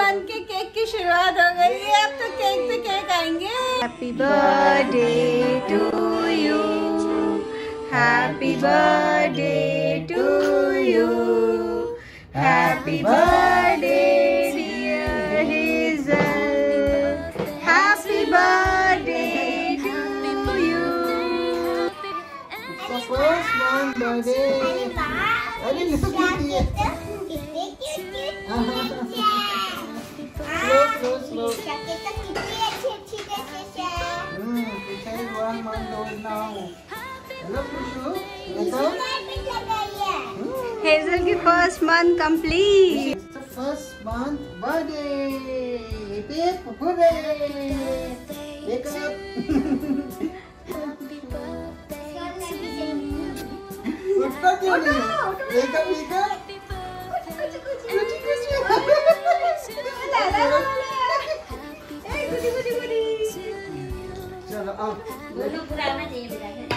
Month के cake की शुरुआत हो गई है। अब तो केक पे केक आएंगे। Happy birthday to you, happy birthday to you, happy birthday dear Hazel, happy birthday to you. First one birthday. अरे निकल गई है। Slow. One month old now. Hello, Kushu. Hazel की first month complete. It's the first month birthday. Hip hooray! Wake up. उठना क्यों नहीं? Wake up. चलो आओ। दोनों पुराना चाहिए बेटा।